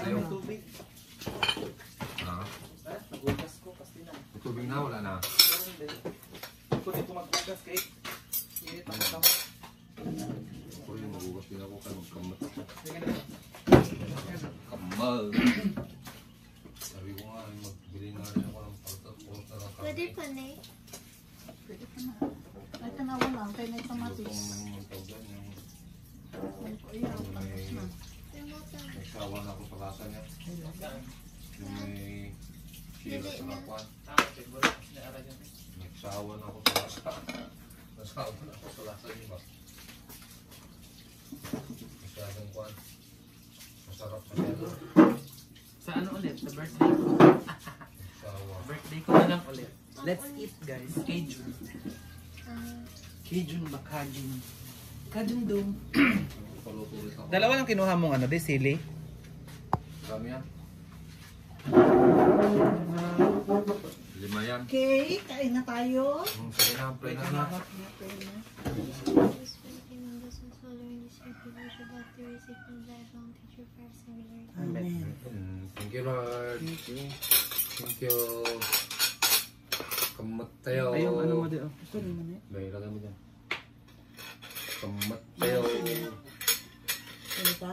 Ayaw. Tubig. Ha? Nagugas ko kasi na. May tubig na, wala na. Meron din. Kung di ko magbugas kay init ang kasama. Ako yung magugas din ako kaya magkamot ako. Sige na. Kamal! Sabi ko nga, magbili na rin ako ng porta ng kami. Pwede pa na eh. Pwede pa na. Ay, tanawa lang. Kaya may kamatis. Itong tawgan, yung Ayaw, tapos na. nagsawa na ako sa lasa niya. Yung may sila sa lakuan. Siguro. Naara dyan. Nagsawa na ako sa lasa. Nasawa na ako sa lasa niya ba? Masyadong kuan. Masarap masyado. Sa ano ulit? Sa birthday ko. Nagsawa. Birthday ko na lang ulit. Let's eat guys. Cajun. Cajun ba? Cajun. Cajun dong. Paluto ulit ako. Dalawa lang kinuha mong ano, di sili? Marami yan. 5 yan. Okay, kain na tayo. Sige na, play na na. Amen. Thank you, Lord. Thank you. Kamot tayo. Ay, yung ano mo din. Gusto rin mo na. Dahil lagay mo dyan. Kamot tayo. Ano ka?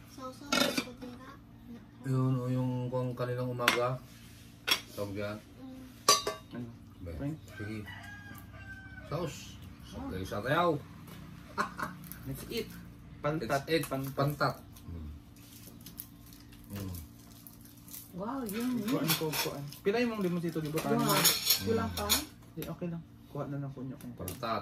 Yun, o yung kung kanilang umaga. Tawag yan. Ano? Ba, Frank? sige. Saus. Okay, sa tayaw. Let's eat. Let's Pantat. eat. Pantat. Wow, yun. Kuan ko, kuan. Pila yung mong limon dito, di ba? Wow. Kulang pa? Di, okay lang. Kuha na lang po niyo. Pantat.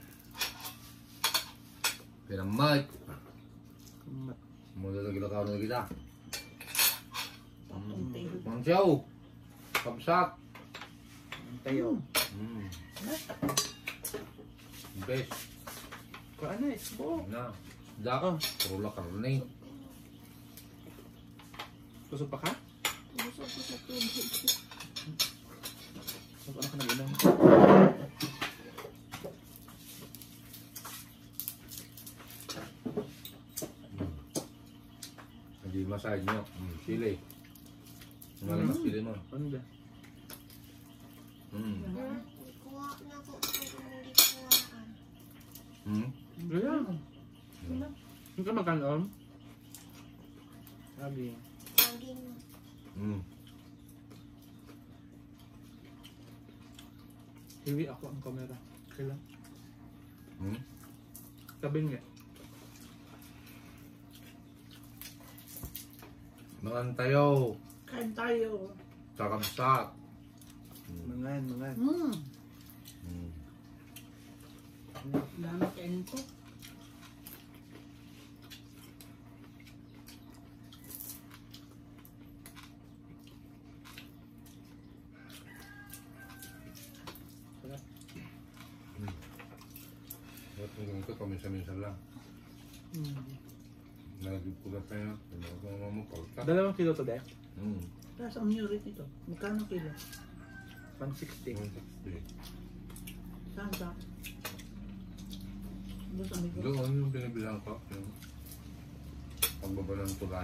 Pinamay. Kumat. Mula na gilakaw na kita. Papunti. Mangsiyaw. Kapsat. Tayo. Best. Kuan na, isbo. Na. Da. Oh. Puro la karne. Gusto pa ka? Busog ko sa tubig. Gusto ka na ilang. Hindi masahe nyo. Sili. Ngayon mas sili mo. Ano ba? Kuha na ko kung hindi kuhaan. Wala. Hindi ka magkanoon? Sabi. Lagi mo. Hiwi ako ang camera. Kailan? Sabi nga. Mangan tayo. Kain tayo. Kakabsat. Mangan, mangan. Dami kainin ko. Hanggang ito, paminsan-minsan lang. Nagagib ko na tayo. Pinagawa mo, palta. 2 kilo to, Dek? Tapos ang urit ito. Magkano kilo? 160. 160. Saan ka? Doon sa amigo. Doon yung binibilang ko. Yung pagbaba ng tulay.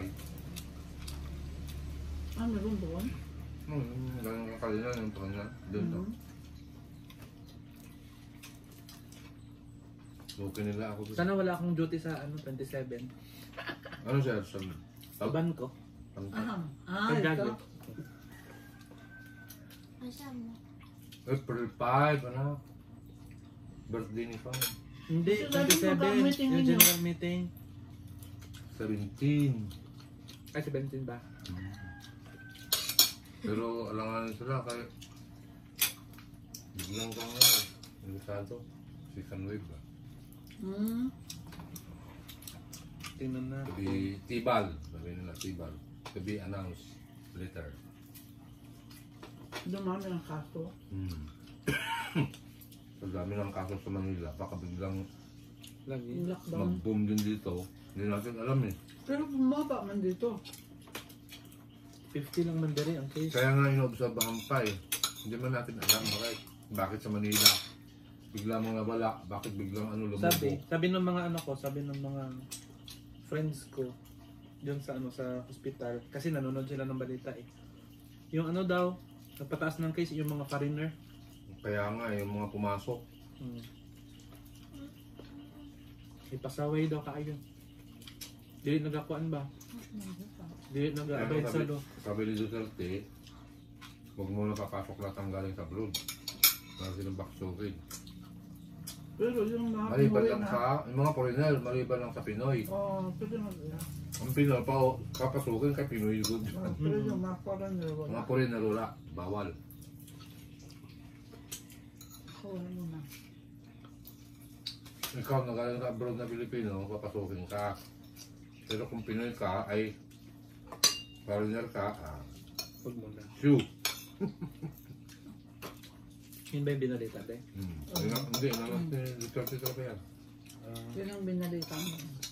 Ah, meron doon? Yung ganun kakalina, yung tulay doon to. Okay nila ako. Sana wala akong duty sa ano 27. Ano siya? Sa Taban ko. Pantat. Ah, ito. Masya mo. April 5, ano? Birthday ni Pang. Hindi, Kasi lagi 27. mag-meeting Yung ninyo. general meeting. 17. Ay, 17 ba? Pero alanganin sila kaya biglang kang ano, delikado. Second wave ba? Tingnan na. To be tibal. Sabi nila tibal. To be announced later. Dumami ang kaso. Sa dami ng kaso sa Manila, baka biglang Lagi. Yung lockdown. mag-boom din dito. Hindi natin alam eh. Pero bumaba man dito. 50 lang man diri ang case. Kaya nga inoobserbahan pa eh. Hindi man natin alam bakit sa Manila bigla mong nawala, bakit biglang ano lumubo. Sabi ng mga ano ko, sabi ng mga friends ko, Yun sa ano sa hospital kasi nanonood sila ng balita eh. Yung ano daw, nagpataas ng case yung mga foreigner. Kaya nga, yung mga pumasok. Hmm. Ipasaway daw kayo. Dili nagakuan ba? Dili nag-abide sa do. Sabi ni Duterte, huwag mo na papasok lahat ang galing sa abroad. Para silang baksukin. Pero yung mga Maliban Pinoy lang na- sa, yung mga foreigner, maliban lang sa Pinoy. Oo, pwede na. Ang Pinoy pa, kapasukin kay Pinoy good. Pero yung mga foreigner, wala. Mga foreigner wala, bawal. Wala mo na. Ikaw na galing sa abroad na Pilipino, papasukin ka. Pero kung Pinoy ka, ay foreigner ka, Huwag mo na. shoo. Yun ba yung binalita te? Hindi, Duterte talaga yan. Yun ang binalita mo.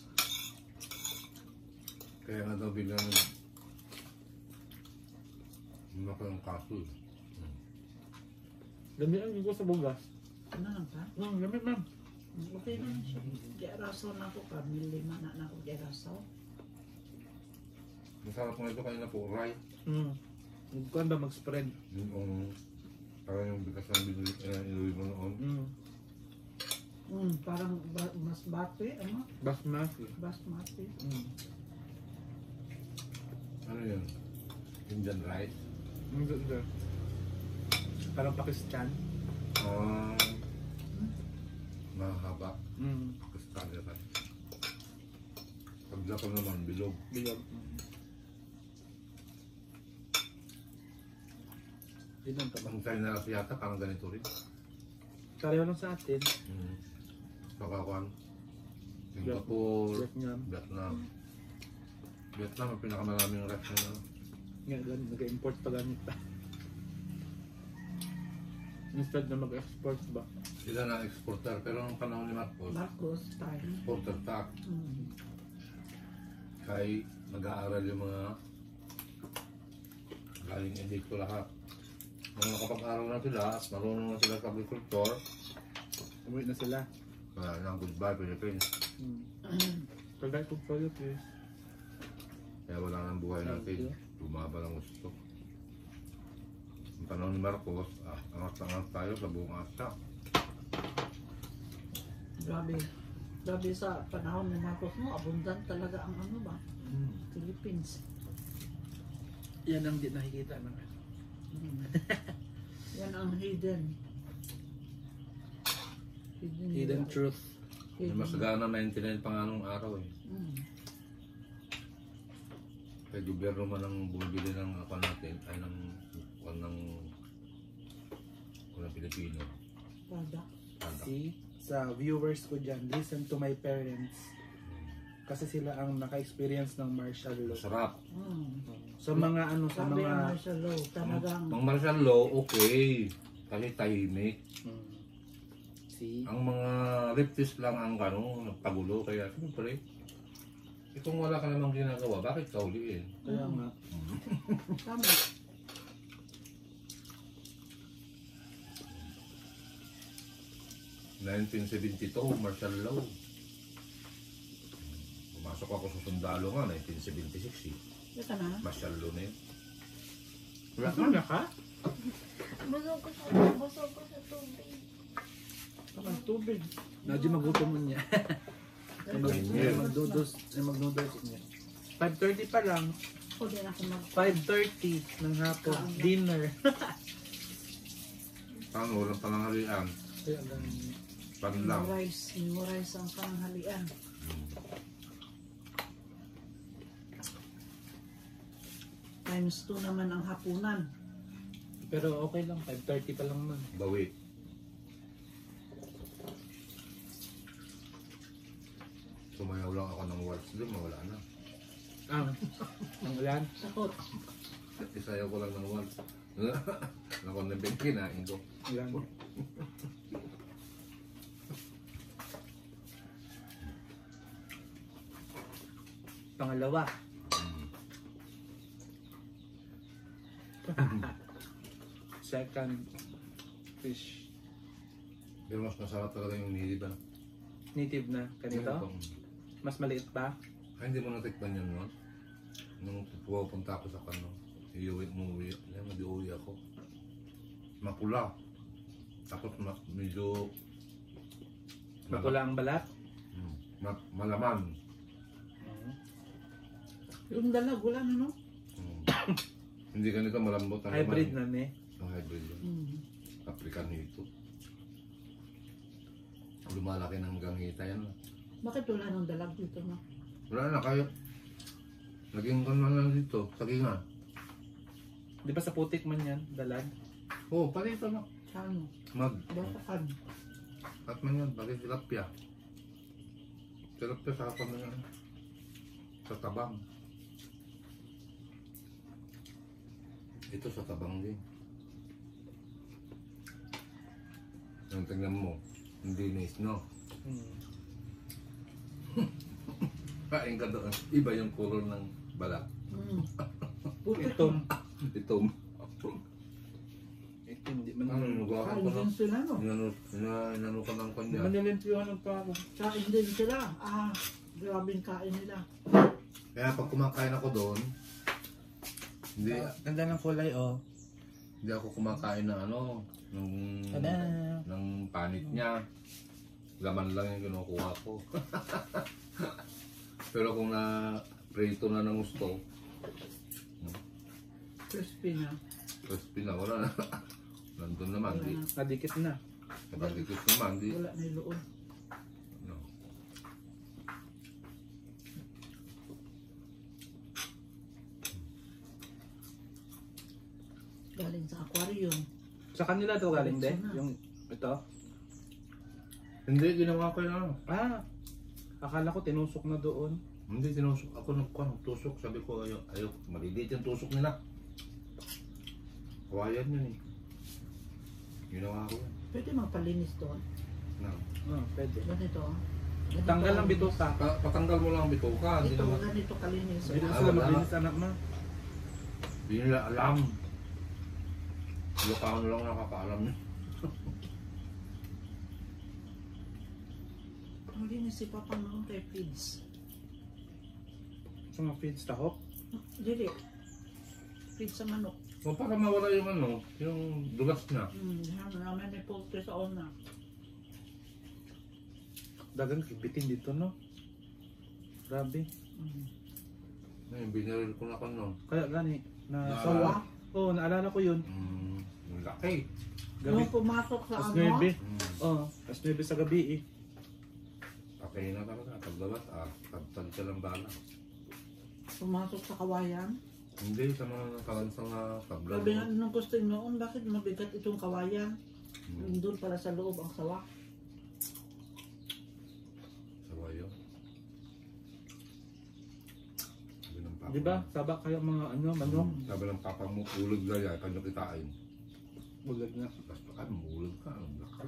Kaya nga daw biglang ng kaso. Gamit ang ko sa bugas. Ano lang ka? Gamit ma'am. Okay lang siya. Gerasaw na ako ka. Milima na ako gerasaw. Masarap nga ito kanina po, right? Kuan ba mag-spread? Yung parang yung bigas na inuwi mo noon. Parang mas bati. Ano? Basmati. Basmati. Ano yun? Indian rice? Ganda. Parang Pakistan. Mahaba. Pakistani rice. Pag Japan naman, bilog. Bilog. Yun ang tabang. Ang China rice yata, parang ganito rin. Kareho lang sa atin. Pagkakuan. Singapore, Vietnam. Vietnam. Vietnam ang pinakamaraming rice na Ngayon, nag-import pa gamit pa. Instead na mag-export ba? sila na exporter. Pero nung panahon ni Marcos, Marcos tayo. exporter tax. Kaya nag-aaral yung mga galing edikto lahat. Nung nakapag-aral na sila, at marunong na sila sa agriculture, Umuwi na sila. wala na, goodbye Philippines. Kagay ko pa yun eh. Kaya wala nang buhay natin. Bumaba ng gusto. Ang panahon ni Marcos, angat-angat tayo sa buong Asya. Grabe. Grabe sa panahon ni Marcos mo. Abundant talaga ang ano ba? Philippines. Yan ang di nakikita ng Yan ang hidden. hidden truth. Yung masagana 99 pa nga nung araw eh. Kaya gobyerno man ang bumibili ng ako natin, ay ng Pilipino. Product. See, sa viewers ko dyan, listen to my parents. Kasi sila ang naka-experience ng martial law. Sarap. Sa mga ano, sa Sabi ang mga... martial law, talagang Ang martial law, okay. Kasi tahimik. See? Ang mga leftists lang ang nagpagulo. Kaya siyempre, kung wala ka namang ginagawa, bakit ka uliin? Kaya nga. tama. 1972, martial law. Pumasok ako sa sundalo nga, 1976 eh. Ito na. Martial law na yun. Wala ka? Busog ko sa tubig. Ang tubig. Nadyo magutom mo niya. Magnoodles niya. 5:30 pa lang. Ako din ako 5:30 ng hapon. Dinner. Paano, walang panangalian. Kaya lang. Pan lang. memorize ang panghalian. Times 2 naman ang hapunan. Pero okay lang. 5:30 pa lang man. Bawi. Sumayaw lang ako ng waltz doon, mawala na. Ang ulan. Sakot. Isayaw ko lang ng waltz. Nakon na bin, kinain ko. Ulan. Pangalawa. Second fish. Pero mas masarap talaga yung nilib ah. Native na. Kanito? Mas maliit pa. Ay, hindi mo natikpan yan, no? nung pupunta ako sa kano, umuwi, mag-uwi ako. Mapula. Tapos medyo Mapula ang balat. malaman. Yung dalag, wala na no? Hindi ganito malambot ang Hybrid laman. na ne. Ang hybrid yun. Mm. African ito. Lumalaki ng gangita yan. Bakit wala nang dalag dito no? Wala na kayo. Naging kano na dito, sagingan. Di ba sa putik man yan, dalag? Oo, palito na. Sa ano? Basakan. At man yan, bakit tilapia? Tilapia sa hapon na yan. Sa tabang. Ito sa tabang din. Yung tingnan mo, hindi nis, no? Kain ka doon. Iba yung color ng balat. Mm. Putik. Itom. Itom. Hindi man. Ano, nugahan Kain ko na. din sila no? Inano ka ng Hindi kanya. man nilimpyuhan ng pako. Kain din sila. Grabing kain nila. Kaya pag kumakain ako doon, hindi, Ganda ng kulay, oh. hindi ako kumakain ng ano, Tada! ng panit niya. Laman lang yung kinukuha ko. Pero kung na prito na ng gusto, Crispy na. crispy na, wala na. Nandun naman, di. Nadikit na. Nakadikit naman, di. Wala na yung loob. No. Galing sa aquarium. Sa kanila to galing din? Sana. Yung ito? Hindi, ginawa ko yun. Akala ko tinusok na doon. Hindi, tinusok. Ako nagtusok. Sabi ko, ayaw, maliliit yung tusok nila. Kawayan yun eh. Ginawa ko yun. Pwede magpalinis doon. No. Pwede. Ganito. Tanggal ang bituka. Patanggal mo lang ang bituka. Hindi Ito, naman. ganito kalinis. Hindi na Ah, sila wala. maglinis anak ma. Hindi nila alam. Ilocano lang nakakaalam niya. Ang linis si Papa noon kay Pids. Sa mga feeds tahok. Dili. Pids sa manok. O para mawala yung ano, yung dulas na. Yan naman ni poultry sa una. Dagang kibitin dito, no? Grabe. Ngayon, binaril ko na ko noon. Kaya gani. Naalala? Sawa? Oo, naalala ko yun. Yung laki. Gabi. Nung pumasok sa As ano, 9. Oo, as 9 sa gabi eh. Patay na talaga. Pagdabat, tagtag siya lang bala. pumasok sa kawayan. Hindi, sa mga nakalansang kablad. Sabi nga nung gusto noon, bakit mabigat itong kawayan? Doon pala sa loob ang sawa. Sawa yun. Sabi ng papa Di ba? Sabak kayo mga ano, manok. Sabi ng papa mo, ulog gaya, kanyo kitain. Bulag na. Basta ka, ulog ka, ang laki.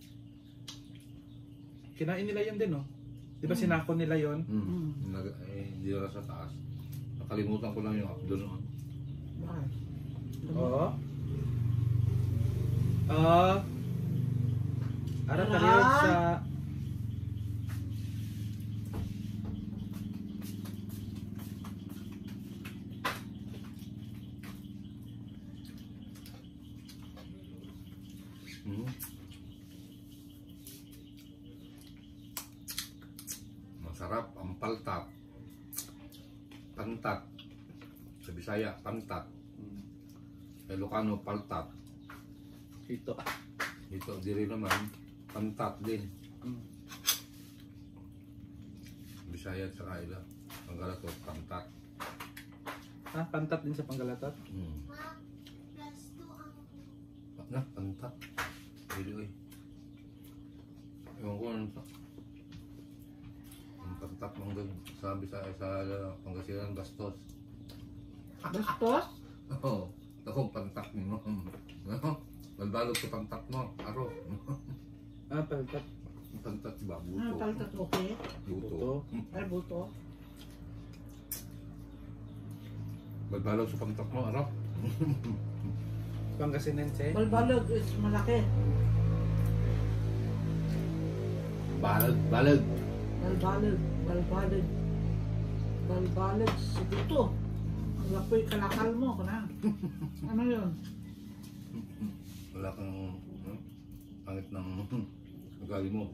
Kinain nila yun din, no? Di ba sinako nila yon? Hindi na sa taas. Nakalimutan ko lang yung abdo noon. Bakit? Oo. Ara tayo sa... Masarap ang paltat. Pantat. Sa Bisaya, pantat. Sa Ilocano, paltat. Ito. Dito, diri naman, pantat din. Bisaya at saka ila. Ang galato, pantat. Pantat din sa Panggalatat. Ma, plus 2 ang Na, pantat. Dili oy. Ewan ko ano to. Ang pantat mong sa Bisaya, sa Pangasinan, bastos. Bastos? Oo. Ako, pantat mo. Balbalot sa pantat mo. Aro. Pantat. Pantat ba? Ano Buto. paltat okay? Buto. Ay, buto. Balbalot sa pantat mo. Aro. Pangasinense. Balbalog is malaki. Balag. Balag. Balbalog. Balbalog. Balbalog. Si buto. Lapoy kalakal mo ka na. Ano yun? Wala kang pangit ng ugali mo.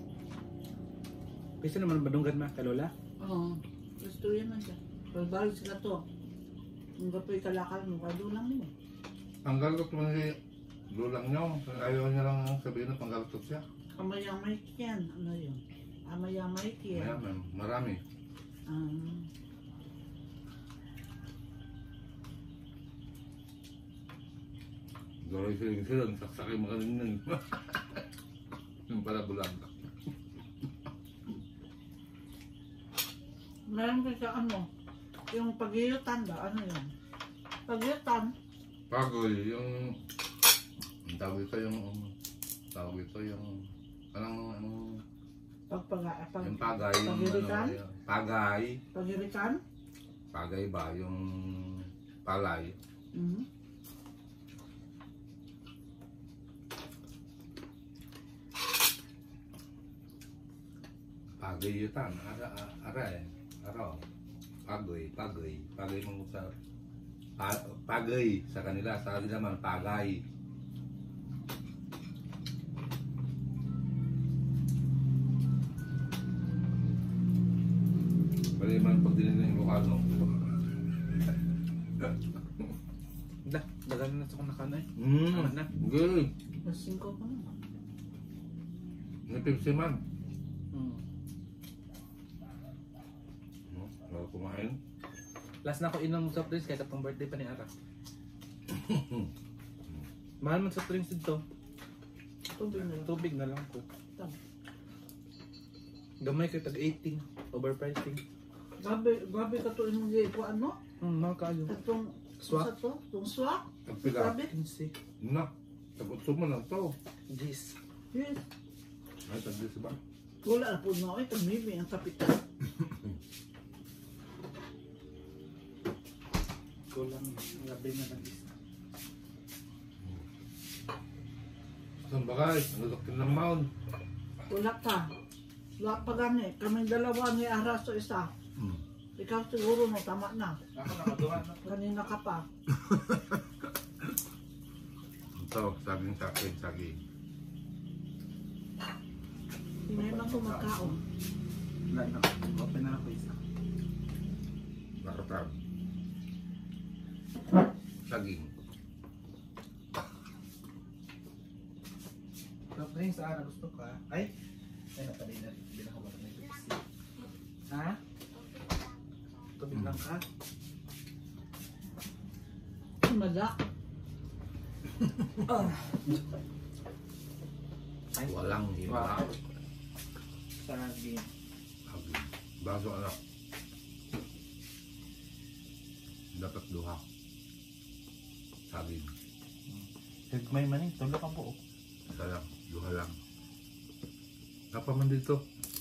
Pwede naman badunggan ma, kalola? Oo. Gusto yan man siya. Pagbalik sila to. Ang lapoy kalakal mo, kaya lang mo. Ang galgot mo si lulang nyo. Ayaw niya lang sabihin na panggaltot siya. Amayamay yan. Ano yun? Amayamay yan. Mayaman, marami. Gawin sila, saksakay makalingan. Yung pala bulag. Meron ka sa ano? Yung pag-iyutan ba? Ano yun? Pag-iyutan? Pagoy, yung tawag ito yung anong yung pagay, yung Pagirikan? pagay, Pag-irikan? pagay ba, yung palay. Pagay yutan, pagay mong sa pagay sa kanila man pagay. Bali man pag dinili ng Ilocano. Dagan na sa kong nakanay. Tama na. Okay. Lasing ko pa naman. Napipsi man. Wala kumain. Last na ako inom soft drinks kaya katong birthday pa ni Ara. Mahal man soft drinks dito. Tubig na lang. Tubig na lang ko. Tama. Gamay kayo tag-18. Overpricing. Grabe ka to yung mga mo? Mahal kayo. Itong Swak? sa to? Itong swak? Pagpila. Grabe? 15. Na. Tagutso mo lang to. Jeez. Yes. Ay, tagdis ba? Wala na po na ako. Ito maybe ang kapital. Kulang. Gabi na nag-isa. Saan ba guys? Naluktin ng mound. Wala ka. Wala pa gani. Kaming dalawa ni Ara sa isa. Ikaw siguro mo tama na. Ako nakagawa na. Kanina ka pa. Ito, saging sa akin, saging. Hindi lang ko magkaon. Wala na. Open na ako isa. Nakatab. Saging. Soft drinks sa Ara gusto ka? Ay napaday na. Hindi na ako matang na Pepsi. Ha? Tubig lang ka? Mada. Ay, Walang hiwa. wow. Saging. Saging. Baso anak. Dapat duha. Saging. May maning, tulog ang buo. Isa lang. Duha lang. Apa man dito?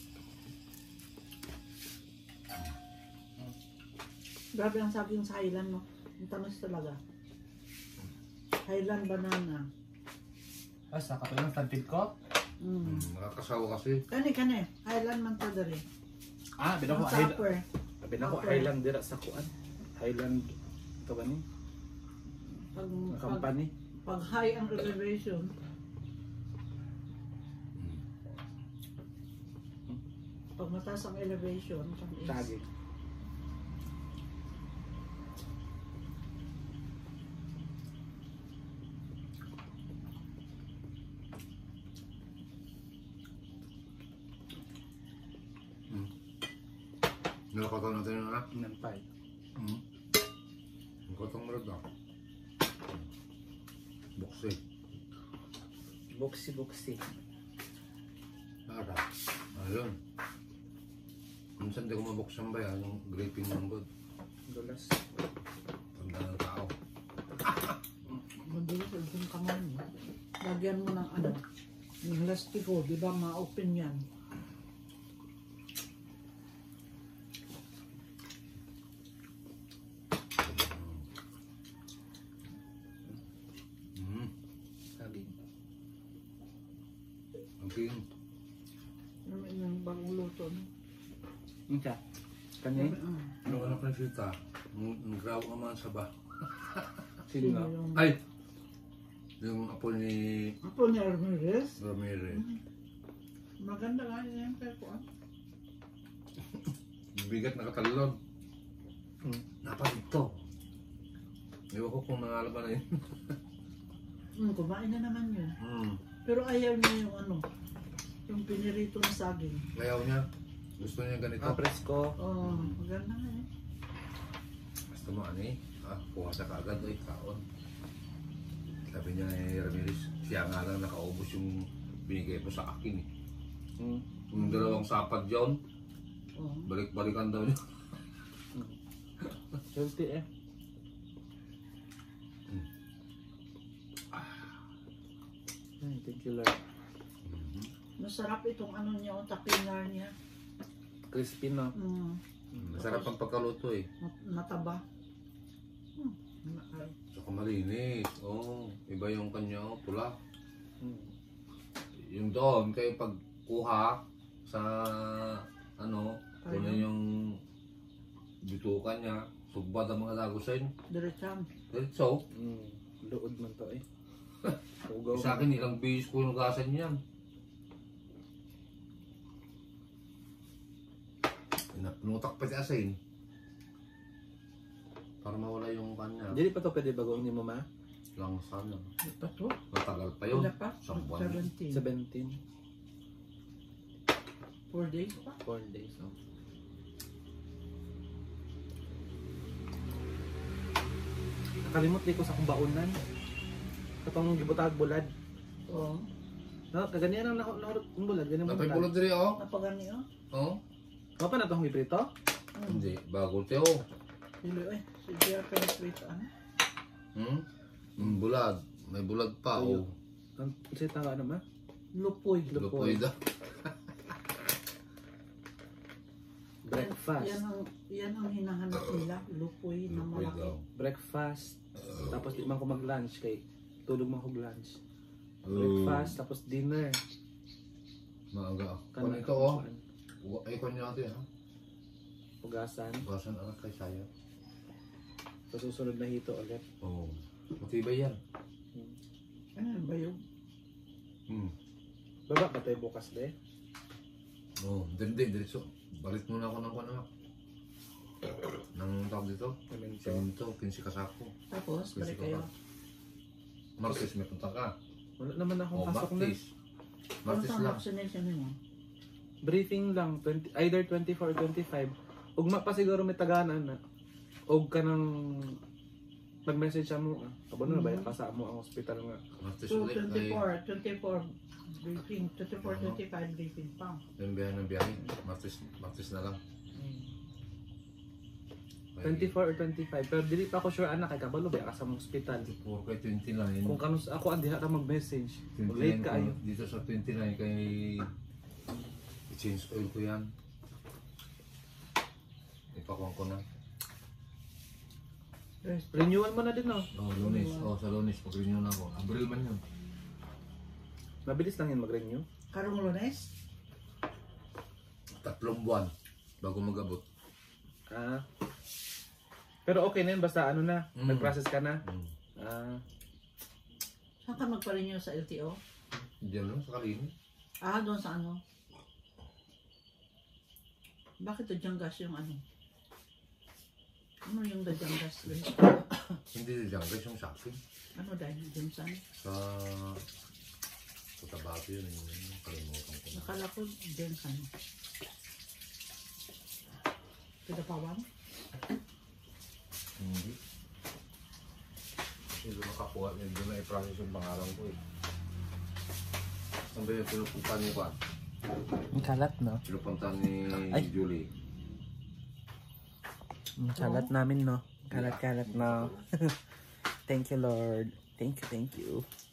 Grabe ang saging sa Highland mo. Ang tamis talaga. Highland banana. Sa katulang tantid ko? Nakakasawa kasi. Kani. Highland man to dari. Binako Ang supper. Binako Upper. Highland dira sa kuan. Highland ito ba ni? Company. Pag high ang elevation, pag mataas ang elevation, tamis. Saging. Nalakataw natin yung anak. Nampay. Ang kotong marad na. Buksi. Buksi. Nara. Ayun. Minsan di ko mabuksan ba yan, yung graping ng good. Dulas. Tanda ng tao. Madulas ang kung kamay mo. Lagyan mo ng ano, yung lastiko, di ba ma-open yan? Saging. Okay. Yung bagong luto. No? Siya. Kanya. Ano anak na sita? Nag-graw ka man sa ba? Sino nga? yung... Ay! Yung apo ni Apo ni Ramirez. Ramirez. Maganda nga yan kay Kuan. Bigat na katalon. Hmm. Napalito. Ewan ko kung nangalaman na yun. Kumain na naman yun. Pero ayaw niya yung ano, yung pinirito na saging. Ayaw niya. Gusto niya ganito. Presko. Oh, maganda nga eh. Gusto mo ano eh. Kuha sa kaagad o kaon. Sabi niya ni Ramirez, siya nga lang nakaubos yung binigay mo sa akin eh. Yung dalawang sapad yun, Oh. balik-balikan daw niya. Healthy eh. Thank you Lord. Masarap itong ano niya, o tapinar niya. Crispy no? Masarap ang pagkaluto eh. Mataba. Saka malinis. Iba yung kanya pula. Yung doon, kayo pagkuha sa ano, kunin yung bitukan niya, sugbad ang mga lagusin. Diretsan. So, Luod man to eh. sa akin ilang bihis ko nugasan yan. Pinutak pa si asin. Para mawala yung kanya. Hindi pa to pwede bagoong ni mo ma? Lang sana. Ito to. Matagal pa yun. Wala pa. Isang buwan. 17. 17. 4 days pa. 4 days. Oh. Nakalimot di ko sa kumbaunan. Katong gibutag bulad. Oo. No, kaganyan ang nahurot ng bulad, ganyan mo. Napay pulot diri oh. Napagani oh. Oh? Ano pa na itong ibrito? Hindi. Bago teo. Dilo eh. Si Jia penetrate ano? Bulag. May bulag pa oh. Ang isa tanga naman. Lupoy. Lupoy daw. Breakfast. Yan ang hinahanap nila. Lupoy na Lupoy malaki. daw. Breakfast. Tapos di man ko mag-lunch kay tulog man ko lunch. Breakfast tapos dinner. Maaga. Kung Kana ito oh. Ay kung niya natin ha. Ugasan. Basan anak kay sayo. Sa susunod na hito ulit. Oo. Matibay yan. Ano ba yun? Baba ba tayo bukas de? Oo. Diretso. Balit muna ako ng ano. Nang tawag dito. Semento. Semento. 15 kasako. Tapos, 15 balik kayo. Martes may punta ka. Wala naman akong pasok na. Martes. Martes Kung lang. vaccination mo? Briefing lang, either 24 or 25. Ugma pa siguro may taganan na. Og ka nang mag-message sa mo. Abo na ba pa sa mo ang hospital nga. Martes So, ulit. 24 briefing. 24-25 briefing pa. Yung biyahe ng biyahe. Martes na lang. 24 or 25. Pero dili pa ako sure anak kay kabalo ba ka sa hospital. 24 kay 29. Kung kanus ako andi ra mag-message. 29 Late ka ayo. Dito sa 29 kay i-change oil ko yan. Ipakuha ko na. Renewal mo na din no. Lunes. Sa Lunes pag-renew na ako. Abril man yun. Mabilis lang yun mag-renew. Karong Lunes? 3 buwan bago mag-abot. Pero okay na yun basta ano na, nag-process ka na. Saan ka magpa-renew sa LTO? Diyan lang sa Kalini. Doon sa ano? Bakit Dajangas yung ano? Ano yung Dajangas? Hindi diyan guys yung sa akin. Ano dahil dyan saan? Sa Tabato yun. Kalimutan ko na. Nakala ko dyan saan. Pinapawan? Hindi. Kasi doon nakakuha niya. Doon na i-process yung pangalan ko eh. Saan ba yung pinupunta niyo pa? Ang kalat no? Pinupunta ni Ay. Julie. Ang kalat namin no? Kalat no? Thank you Lord. Thank you.